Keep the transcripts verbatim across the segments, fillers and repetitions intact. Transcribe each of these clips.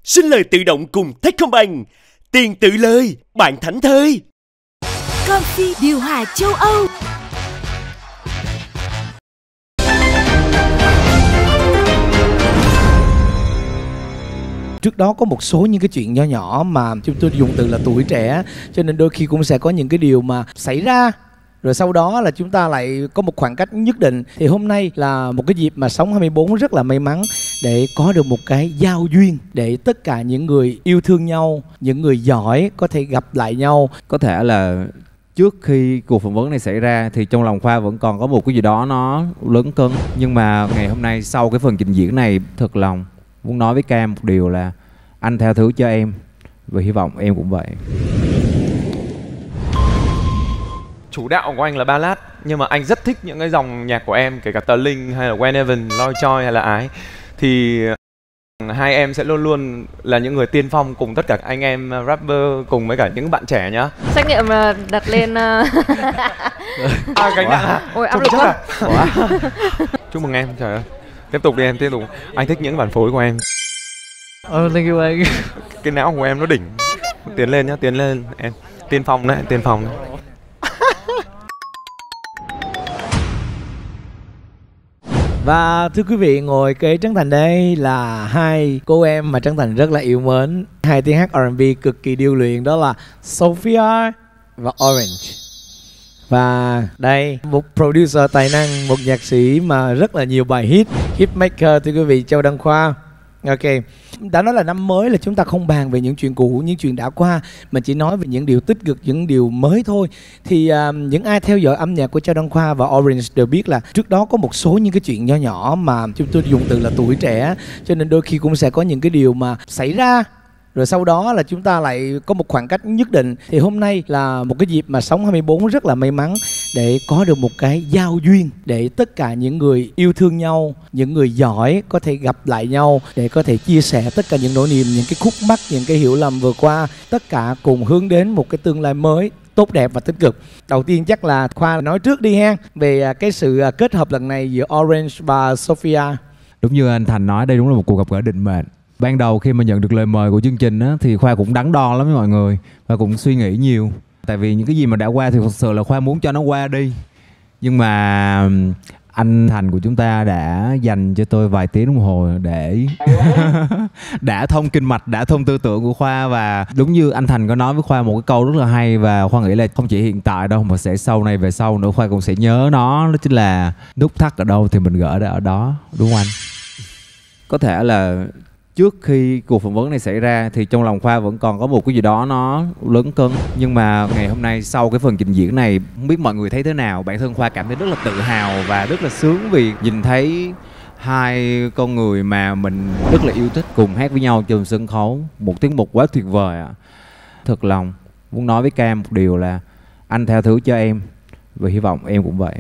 Sinh lời tự động cùng Techcombank. Tiền tự lời, bạn thảnh thơi. Comfy điều hòa châu Âu. Trước đó có một số những cái chuyện nho nhỏ mà chúng tôi dùng từ là tuổi trẻ, cho nên đôi khi cũng sẽ có những cái điều mà xảy ra rồi sau đó là chúng ta lại có một khoảng cách nhất định. Thì hôm nay là một cái dịp mà Sống hai mươi bốn rất là may mắn để có được một cái giao duyên, để tất cả những người yêu thương nhau, những người giỏi có thể gặp lại nhau. Có thể là trước khi cuộc phỏng vấn này xảy ra thì trong lòng Khoa vẫn còn có một cái gì đó nó lớn cân. Nhưng mà ngày hôm nay sau cái phần trình diễn này, thật lòng muốn nói với Cam một điều là anh tha thứ cho em và hy vọng em cũng vậy. Chủ đạo của anh là ballad, nhưng mà anh rất thích những cái dòng nhạc của em, kể cả Tờ Linh hay là Whenever, Loi Choi hay là Ái. Thì hai em sẽ luôn luôn là những người tiên phong cùng tất cả anh em rapper, cùng với cả những bạn trẻ nhá. Trách nhiệm đặt lên à, gánh nặng à? Ôi áp lực quá. Chúc mừng em, trời ơi. Tiếp tục đi em, tiếp tục. Anh thích những bản phối của em. Oh, thank you anh. Cái não của em nó đỉnh. Tiến lên nhá, tiến lên em. Tiên phong đấy, tiên phong đấy. Và thưa quý vị, ngồi kế Trấn Thành đây là hai cô em mà Trấn Thành rất là yêu mến, hai tiếng hát R and B cực kỳ điêu luyện, đó là Sophia và Orange. Và đây, một producer tài năng, một nhạc sĩ mà rất là nhiều bài hit, hitmaker thưa quý vị, Châu Đăng Khoa. Ok, đã nói là năm mới là chúng ta không bàn về những chuyện cũ, những chuyện đã qua, mà chỉ nói về những điều tích cực, những điều mới thôi. Thì uh, những ai theo dõi âm nhạc của Châu Đăng Khoa và Orange đều biết là trước đó có một số những cái chuyện nho nhỏ mà chúng tôi dùng từ là tuổi trẻ, cho nên đôi khi cũng sẽ có những cái điều mà xảy ra rồi sau đó là chúng ta lại có một khoảng cách nhất định. Thì hôm nay là một cái dịp mà Sống hai mươi bốn rất là may mắn để có được một cái giao duyên, để tất cả những người yêu thương nhau, những người giỏi có thể gặp lại nhau, để có thể chia sẻ tất cả những nỗi niềm, những cái khúc mắc, những cái hiểu lầm vừa qua, tất cả cùng hướng đến một cái tương lai mới tốt đẹp và tích cực. Đầu tiên chắc là Khoa nói trước đi ha, về cái sự kết hợp lần này giữa Orange và Sophia. Đúng như anh Thành nói, đây đúng là một cuộc gặp gỡ định mệnh. Ban đầu khi mà nhận được lời mời của chương trình á, thì Khoa cũng đắn đo lắm với mọi người và cũng suy nghĩ nhiều. Tại vì những cái gì mà đã qua thì thật sự là Khoa muốn cho nó qua đi. Nhưng mà anh Thành của chúng ta đã dành cho tôi vài tiếng đồng hồ để đã thông kinh mạch, đã thông tư tưởng của Khoa. Và đúng như anh Thành có nói với Khoa một cái câu rất là hay, và Khoa nghĩ là không chỉ hiện tại đâu mà sẽ sau này về sau nữa Khoa cũng sẽ nhớ nó. Đó chính là nút thắt ở đâu thì mình gỡ ra ở đó, đúng không anh? Có thể là trước khi cuộc phỏng vấn này xảy ra thì trong lòng Khoa vẫn còn có một cái gì đó nó lớn cân. Nhưng mà ngày hôm nay sau cái phần trình diễn này, không biết mọi người thấy thế nào. Bản thân Khoa cảm thấy rất là tự hào và rất là sướng vì nhìn thấy hai con người mà mình rất là yêu thích cùng hát với nhau trên sân khấu. Một tiết mục quá tuyệt vời ạ. Thật lòng muốn nói với Cam một điều là anh tha thứ cho em và hy vọng em cũng vậy.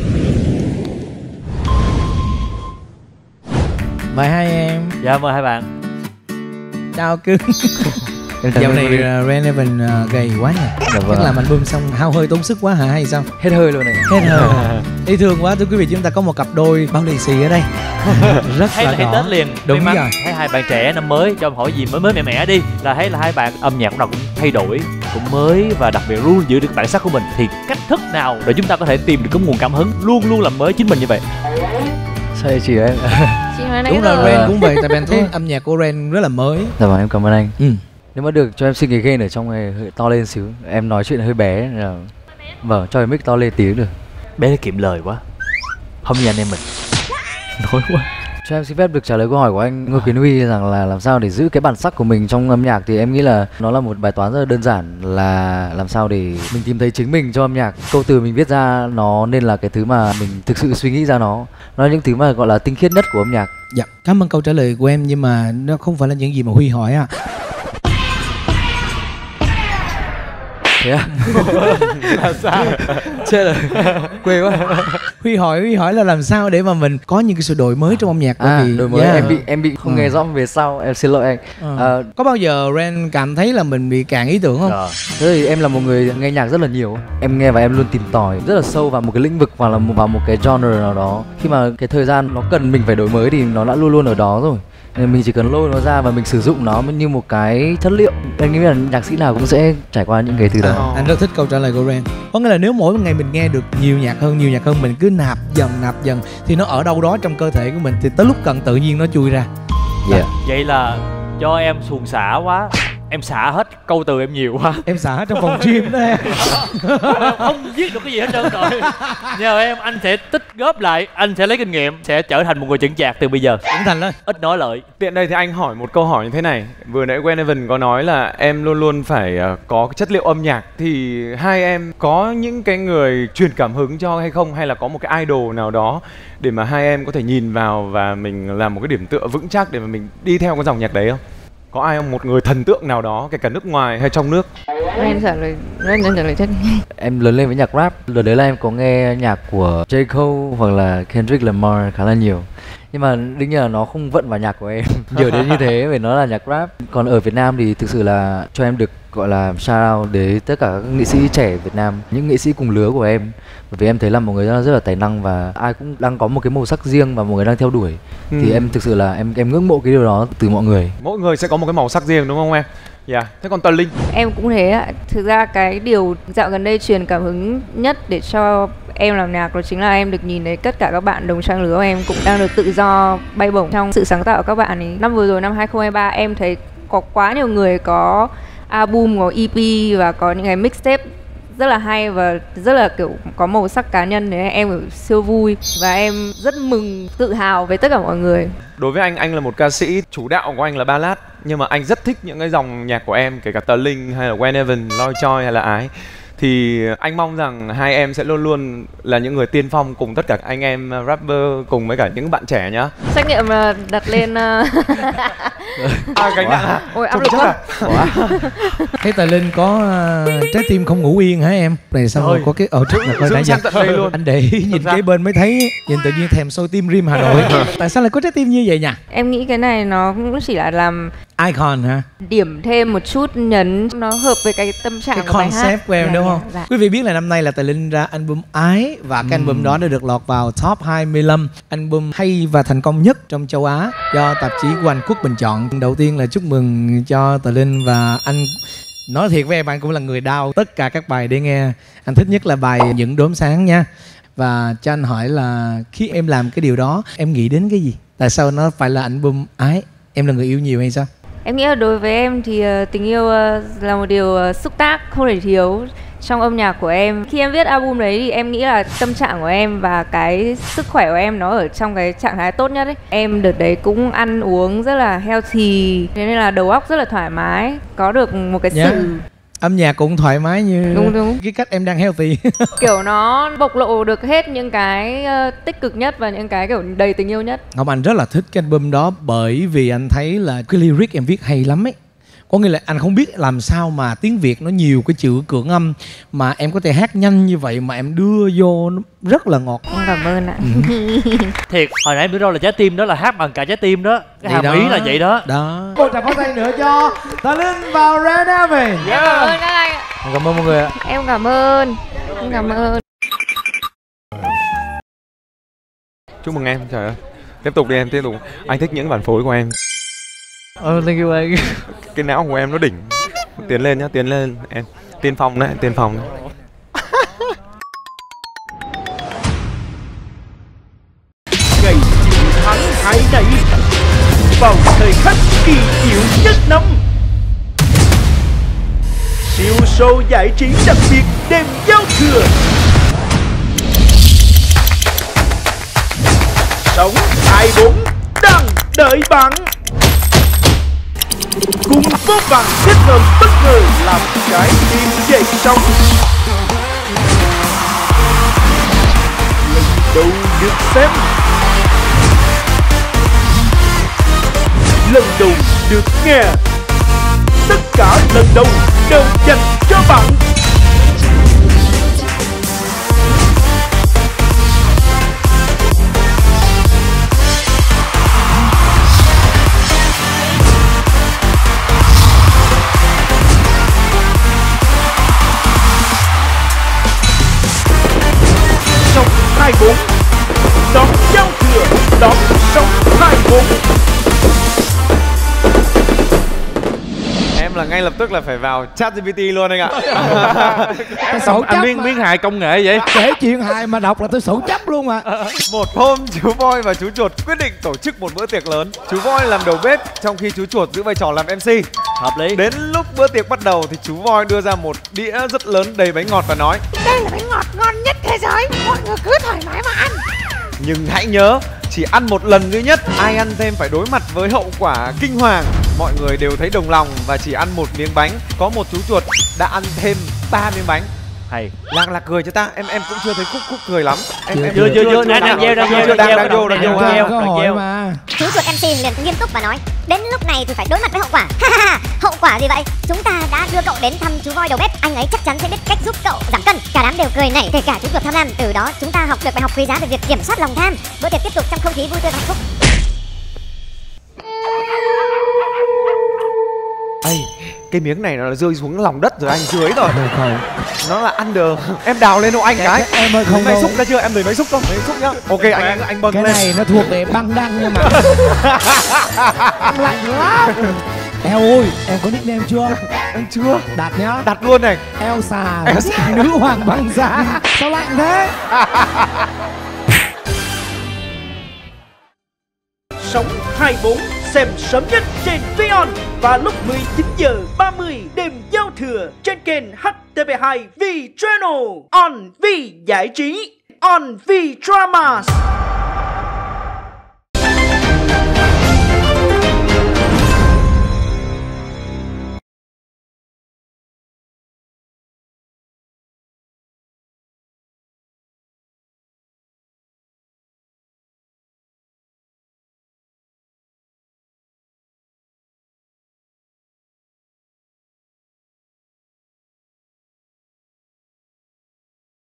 Mời hai em. Dạ mời hai bạn. Chào cưng. Dạo này uh, Ren Evan uh, gầy quá nhỉ. Dạ vâng. Chắc làm album xong hao hơi tốn sức quá hả hay sao? Hết hơi luôn này. Hết hơi. Ý thương quá thưa quý vị, chúng ta có một cặp đôi bao lì xì ở đây. Rất hay là là hay Tết liền. Đúng rồi. Thấy hai bạn trẻ năm mới, cho em hỏi gì mới mới mẻ mẻ đi. Là thấy là hai bạn âm nhạc nào cũng thay đổi, cũng mới và đặc biệt luôn giữ được bản sắc của mình. Thì cách thức nào để chúng ta có thể tìm được cái nguồn cảm hứng luôn luôn làm mới chính mình như vậy? Sao chị em? Đúng là Ren cũng vậy, tại vì em thấy âm nhạc của Ren rất là mới. Dạ vâng, em cảm ơn anh. Ừ. Nếu mà được cho em xin cái gain ở trong này hơi to lên xíu. Em nói chuyện hơi bé là... Vâng, cho em mic to lên tí được. Bé kiệm lời quá. Không như anh em mình. Nói quá. Cho em xin phép được trả lời câu hỏi của anh Ngô Kiến Huy rằng là làm sao để giữ cái bản sắc của mình trong âm nhạc. Thì em nghĩ là nó là một bài toán rất là đơn giản, là làm sao để mình tìm thấy chính mình trong âm nhạc. Câu từ mình viết ra nó nên là cái thứ mà mình thực sự suy nghĩ ra nó. Nó là những thứ mà gọi là tinh khiết nhất của âm nhạc. Dạ, cảm ơn câu trả lời của em, nhưng mà nó không phải là những gì mà Huy hỏi à. Thế à? Là sao? Chết rồi, quê quá. Huy hỏi, Huy hỏi là làm sao để mà mình có những cái sự đổi mới trong âm nhạc. À, vì đổi mới, yeah. em bị em bị không ừ. nghe rõ về sau, em xin lỗi anh. À. À, có bao giờ Ren cảm thấy là mình bị cạn ý tưởng không? À. Thế thì em là một người nghe nhạc rất là nhiều. Em nghe và em luôn tìm tòi rất là sâu vào một cái lĩnh vực hoặc là vào một cái genre nào đó. Khi mà cái thời gian nó cần mình phải đổi mới thì nó đã luôn luôn ở đó rồi. Nên mình chỉ cần lôi nó ra và mình sử dụng nó như một cái chất liệu. Anh nghĩ là nhạc sĩ nào cũng sẽ trải qua những cái từ đó. Anh rất thích câu trả lời của Ren. Có nghĩa là nếu mỗi ngày mình nghe được nhiều nhạc hơn, nhiều nhạc hơn, mình cứ nạp dần nạp dần thì nó ở đâu đó trong cơ thể của mình, thì tới lúc cần tự nhiên nó chui ra. Yeah. Vậy là do em xuồng xả quá, em xả hết câu từ em nhiều quá. Em xả trong phòng gym đó em. Không viết được cái gì hết trơn rồi. Nhờ em, anh sẽ tích góp lại, anh sẽ lấy kinh nghiệm, sẽ trở thành một người chững chạc từ bây giờ. Trưởng thành lên, ít nói lợi. Tiện đây thì anh hỏi một câu hỏi như thế này. Vừa nãy Gwen Evan có nói là em luôn luôn phải uh, có cái chất liệu âm nhạc. Thì hai em có những cái người truyền cảm hứng cho hay không? Hay là có một cái idol nào đó để mà hai em có thể nhìn vào và mình làm một cái điểm tựa vững chắc để mà mình đi theo cái dòng nhạc đấy không? Có ai không? Một người thần tượng nào đó, kể cả nước ngoài hay trong nước? Em trả lời, em trả lời chắc. Em lớn lên với nhạc rap. Lần đấy là em có nghe nhạc của J. Cole hoặc là Kendrick Lamar khá là nhiều. Nhưng mà đương nhiên là nó không vận vào nhạc của em nhiều đến như thế, vì nó là nhạc rap. Còn ở Việt Nam thì thực sự là cho em được gọi là shout out đến tất cả các nghệ sĩ trẻ Việt Nam, những nghệ sĩ cùng lứa của em. Bởi vì em thấy là một người rất là, rất là tài năng và ai cũng đang có một cái màu sắc riêng và một người đang theo đuổi. Ừ. Thì em thực sự là em em ngưỡng mộ cái điều đó từ mọi người. Mỗi người sẽ có một cái màu sắc riêng đúng không em? Dạ. Yeah. Thế còn Tần Linh? Em cũng thế ạ. Thực ra cái điều dạo gần đây truyền cảm hứng nhất để cho em làm nhạc đó chính là em được nhìn thấy tất cả các bạn đồng trang lứa của em cũng đang được tự do bay bổng trong sự sáng tạo của các bạn ấy. Năm vừa rồi, năm hai không hai ba, em thấy có quá nhiều người có album, có e pê và có những cái mixtape rất là hay và rất là kiểu có màu sắc cá nhân. Đấy, em kiểu siêu vui và em rất mừng, tự hào với tất cả mọi người. Đối với anh, anh là một ca sĩ, chủ đạo của anh là ballad, nhưng mà anh rất thích những cái dòng nhạc của em, kể cả Tờ Linh hay là Gwen Evan, Loi Choi hay là Ái. Thì anh mong rằng hai em sẽ luôn luôn là những người tiên phong cùng tất cả anh em rapper, cùng với cả những bạn trẻ nhá. Trách nhiệm đặt lên à, gánh nặng à? Ôi áp lực quá. Thấy Tài Linh có uh, trái tim không ngủ yên hả em? Này sao rồi có cái ở trước là coi nãy giờ anh để ý nhìn kế bên mới thấy, nhìn tự nhiên thèm sôi tim rim Hà Nội. Tại sao lại có trái tim như vậy nhỉ? Em nghĩ cái này nó cũng chỉ là làm icon hả? Điểm thêm một chút nhấn nó hợp với cái tâm trạng cái của bài hát. Cái concept của em dạ, đúng không? Dạ, dạ. Quý vị biết là năm nay là Tài Linh ra album Ái và cái album đó đã được lọt vào top hai mươi lăm album hay và thành công nhất trong châu Á do tạp chí của Anh Quốc bình chọn. Đầu tiên là chúc mừng cho Tài Linh, và anh nói thiệt với em, anh cũng là người đao tất cả các bài để nghe. Anh thích nhất là bài Những Đốm Sáng nha. Và cho anh hỏi là khi em làm cái điều đó em nghĩ đến cái gì? Tại sao nó phải là album Ái? Em là người yêu nhiều hay sao? Em nghĩ là đối với em thì uh, tình yêu uh, là một điều uh, xúc tác không thể thiếu trong âm nhạc của em. Khi em viết album đấy thì em nghĩ là tâm trạng của em và cái sức khỏe của em nó ở trong cái trạng thái tốt nhất ấy. Em đợt đấy cũng ăn uống rất là healthy, thế nên là đầu óc rất là thoải mái, có được một cái yeah. sự âm nhạc cũng thoải mái như đúng, đúng. cái cách em đang healthy. Kiểu nó bộc lộ được hết những cái uh, tích cực nhất và những cái kiểu đầy tình yêu nhất. Ngọc Anh rất là thích cái album đó bởi vì anh thấy là cái lyric em viết hay lắm ấy. Có nghĩa là anh không biết làm sao mà tiếng Việt nó nhiều cái chữ cưỡng âm mà em có thể hát nhanh như vậy mà em đưa vô nó rất là ngọt. Em cảm ơn ạ. Ừ. Thiệt, hồi nãy em biết đâu là trái tim đó là hát bằng cả trái tim đó. Cái hàm ý là vậy đó. Đó. Một tràng pháo tay nữa cho Tài Linh và Ren Evan. Em cảm ơn các anh ạ. Em cảm ơn mọi người ạ. Em cảm ơn. Em cảm ơn. Chúc mừng em, trời ơi. Tiếp tục đi em, tiếp tục. Anh thích những bản phối của em. Ờ, oh, thank you anh. Cái não của em nó đỉnh. Tiến lên nhá, tiến lên em. Tiên phong đấy, tiên phong đấy. Ngày chiến thắng hai này vào thời khắc kỳ diệu nhất năm, siêu show giải trí đặc biệt đêm giao thừa. Sống hai bốn đang đợi bạn. Cùng vô vàn kết hợp bất ngờ làm trái tim dậy sóng. Lần đầu được xem, lần đầu được nghe, tất cả lần đầu đều dành cho bạn. hai bốn đón giao thừa, đón sống hai bốn. ngay lập tức là phải vào ChatGPT luôn anh ạ. Tôi sổ chấp miếng mà. miếng hài công nghệ vậy. Kể chuyện hài mà đọc là tôi sổ chấp luôn mà. Một hôm chú voi và chú chuột quyết định tổ chức một bữa tiệc lớn. Chú voi làm đầu bếp trong khi chú chuột giữ vai trò làm em xê. Hợp lý. Đến lúc bữa tiệc bắt đầu thì chú voi đưa ra một đĩa rất lớn đầy bánh ngọt và nói: Đây là bánh ngọt ngon nhất thế giới, mọi người cứ thoải mái mà ăn. nhưng hãy nhớ, chỉ ăn một lần duy nhất, ai ăn thêm phải đối mặt với hậu quả kinh hoàng. Mọi người đều thấy đồng lòng và chỉ ăn một miếng bánh. Có một chú chuột đã ăn thêm ba miếng bánh. Hay. Lạc lạc cười cho ta, em em cũng chưa thấy Khúc Khúc cười lắm. Em Chưa, em chưa chưa chưa đang đang gieo đang gieo đang đang vô đang vô Cơ ha. hội mà. Chú chuột em xê liền nghiêm túc và nói: đến lúc này thì phải đối mặt với hậu quả. Hậu quả gì vậy? Chúng ta đã đưa cậu đến thăm chú voi đầu bếp, anh ấy chắc chắn sẽ biết cách giúp cậu giảm cân. Cả đám đều cười nảy, kể cả chú chuột tham lam. Từ đó chúng ta học được bài học quý giá về việc kiểm soát lòng tham. Bữa tiệc tiếp tục trong không khí vui tươi và hạnh phúc. Ây, cái miếng này nó rơi xuống lòng đất rồi anh, dưới rồi. Được không? Nó là under. Em đào lên hộ anh cái. Em ơi không máy đâu. xúc ra chưa? Em lấy máy xúc không? Lấy xúc nhá. Ok anh anh anh bâng Cái lên. này nó thuộc về băng đăng nhưng mà lạnh lắm. Eo ơi, em có nickname chưa? Anh chưa. Đặt nhá. Đặt luôn này. Elsa, Elsa. nữ hoàng băng giá. Sao lạnh thế? Sống hai mươi bốn xem sớm nhất trên Vion và lúc mười chín giờ ba mươi đêm giao thừa trên kênh hát tê vê hai V Channel. On V giải trí, On V Dramas.